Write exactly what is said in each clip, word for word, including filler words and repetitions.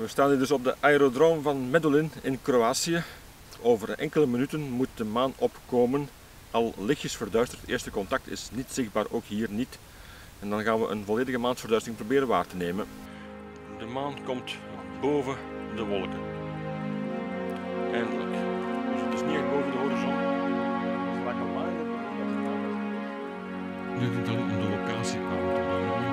We staan hier dus op de aerodroom van Medulin in Kroatië. Over enkele minuten moet de maan opkomen, al lichtjes verduisterd. Het eerste contact is niet zichtbaar, ook hier niet. En dan gaan we een volledige maansverduistering proberen waar te nemen. De maan komt boven de wolken. Eindelijk. Dus het is niet echt boven de horizon. Het is lekker maan. Nu is het alleen om de locatie aan te duiden.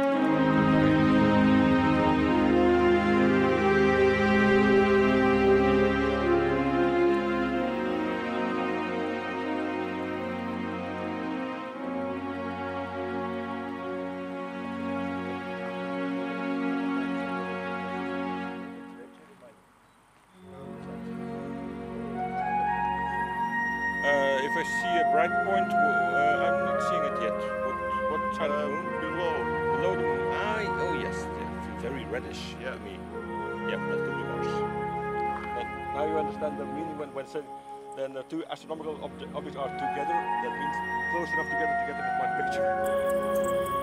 Uh, if I see a bright point, uh, I'm not seeing it yet. What, what side of the moon? Below. Below the moon. Ah, oh yes, they're very reddish yeah. to me. Yep, that could be Mars. But now you understand the meaning when, when say, then the two astronomical ob objects are together. That means close enough together to get a good picture.